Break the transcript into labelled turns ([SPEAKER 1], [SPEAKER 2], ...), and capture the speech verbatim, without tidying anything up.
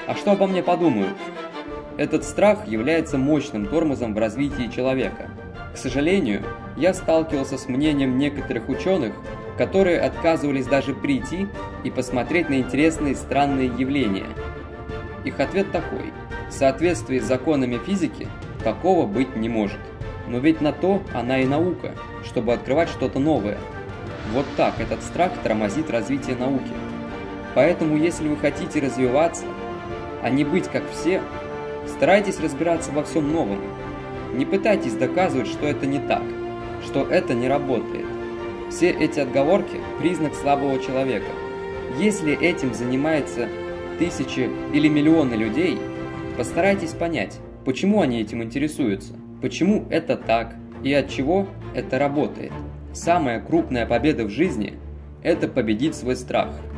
[SPEAKER 1] А что обо мне подумают? Этот страх является мощным тормозом в развитии человека. К сожалению, я сталкивался с мнением некоторых ученых, которые отказывались даже прийти и посмотреть на интересные и странные явления. Их ответ такой: в соответствии с законами физики такого быть не может. Но ведь на то она и наука, чтобы открывать что-то новое. Вот так этот страх тормозит развитие науки. Поэтому, если вы хотите развиваться, а не быть как все, старайтесь разбираться во всем новом. Не пытайтесь доказывать, что это не так, что это не работает. Все эти отговорки – признак слабого человека. Если этим занимаются тысячи или миллионы людей, постарайтесь понять, почему они этим интересуются, почему это так и от чего это работает. Самая крупная победа в жизни – это победить свой страх.